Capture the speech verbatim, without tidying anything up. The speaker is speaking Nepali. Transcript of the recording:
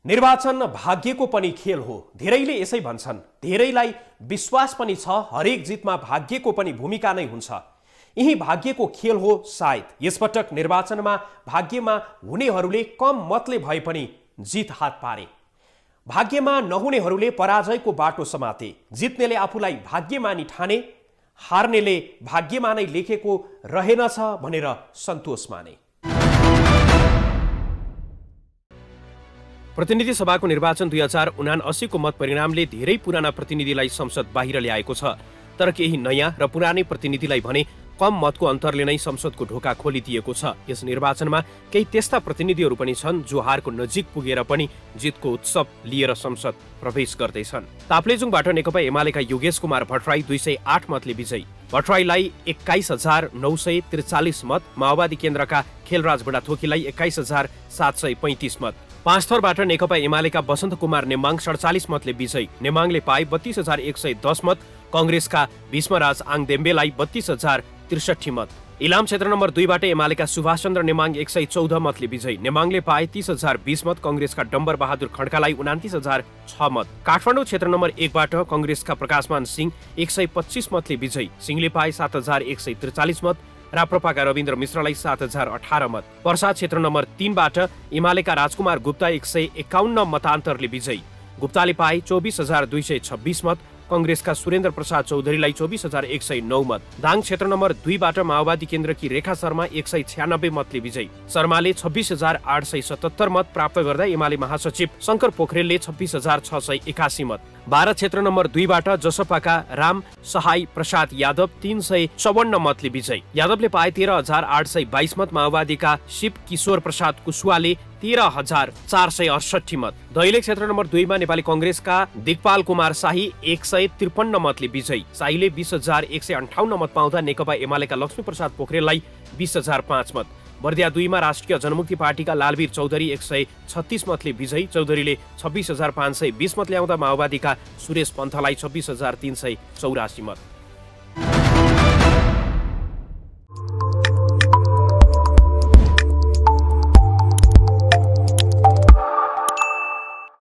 निर्वाचन भाग्यको पनि खेल हो। धेरैले यसै भन्छन्। धेरैलाई विश्वास पनि छ हरेक जितमा भाग्यको पनि भूमिका नै हुन्छ। यही भाग्यको खेल हो सायद। यसपटक निर्वाचनमा भाग्यमा हुनेहरूले कम मतले भए पनि जित हात पारे। भाग्यमा नहुनेहरूले पराजयको बाटो समाते। जित्नेले आफूलाई भाग्यमानी ठाने, हार्नेले भाग्यमा नै लेखेको रहेनछ भनेर सन्तोष माने। प्रतिनिधि सभाको निर्वाचन दुई हजार उनासी को मत परिणामले धेरै पुराना प्रतिनिधिलाई संसद बाहिर ल्याएको छ। तर केही नयाँ र पुरानै प्रतिनिधिलाई भने कम मतको अन्तरले नै संसदको ढोका खोलिदिएको छ। यस निर्वाचनमा केही त्यस्ता प्रतिनिधिहरू पनि छन् जो हारको नजिक पुगेर पनि जितको उत्सव लिएर संसद प्रवेश गर्दैछन्। ताप्लेजुङबाट नेकपा एमालेका योगेश कुमार भट्टराई दुई सय आठ मतले विजयी। भट्टराईलाई एक्काइस हजार नौ सय त्रिचालिस मत, माओवादी केन्द्रका खेलराज बुढाथोकीलाई एक्काइस हजार सात सय पैंतिस मत। पाँचथरबाट नेकपा एमालेका वसन्त कुमार नेमाङ सडचालिस मतले विजयी। नेमाङले पाए बत्तीस हजार एक सय दस मत। कङ्ग्रेसका भीष्मराज आङदेम्बेलाई बत्तीस हजार त्रिसठी मत। इलाम क्षेत्र नम्बर दुईबाट एमालेका सुभाष चन्द्र नेमाङ एक सय चौध मतले विजयी। नेमाङले पाए तीस हजार बीस मत। कङ्ग्रेसका डम्बर बहादुर खड्कालाई उनातिस हजार छ मत। काठमाडौँ क्षेत्र नम्बर एकबाट कङ्ग्रेसका प्रकाशमान सिंह एक सय पच्चिस मतले विजयी। सिंहले पाए सात हजार एक सय त्रिचालिस मत। राप्रपाका रविन्द्र मिश्रलाई सात हजार अठार मत। पर्सा क्षेत्र नम्बर तीनबाट एमालेका राजकुमार गुप्ता एक सय एकाउन्न मतान्तरले विजयी। गुप्ताले पाए चौबिस हजार दुई सय छब्बिस मत। कङ्ग्रेसका सुरेन्द्र प्रसाद चौधरीलाई चौबिस हजार एक सय नौ मत। दाङ क्षेत्र नम्बर दुईबाट माओवादी केन्द्रकी रेखा शर्मा एक सय छ्यानब्बे मतले विजयी। शर्माले छब्बिस हजार आठ सय सतहत्तर मत प्राप्त गर्दा एमाले महासचिव शङ्कर पोखरेलले छब्बिस हजार छ सय एकासी मत। बाह्र क्षेत्र नम्बर दुईबाट जसपाका राम सहाय प्रसाद यादव तीन सय चौवन्न मतले विजयी। यादवले पाए तेह्र हजार आठ सय बाइस मत। माओवादीका शिव किशोर प्रसाद कुशवाले तेह्र हजार चार सय अडसठी मत। दैलेख क्षेत्र नम्बर दुईमा नेपाली कङ्ग्रेसका दिगपाल कुमार शाही एक सय त्रिपन्न मतले विजयी। शाहीले बीस हजार एक सय अन्ठाउन्न मत पाउँदा नेकपा एमालेका लक्ष्मी प्रसाद पोखरेललाई बीस हजार पाँच मत। बर्दिया दुईमा राष्ट्रिय जनमुक्ति पार्टीका लालवीर चौधरी एक सय छत्तीस मतले विजयी। चौधरीले छब्बिस हजार पाँच सय बीस मत ल्याउँदा माओवादीका सुरेश पन्थलाई छब्बिस हजार तीन सय चौरासी मत।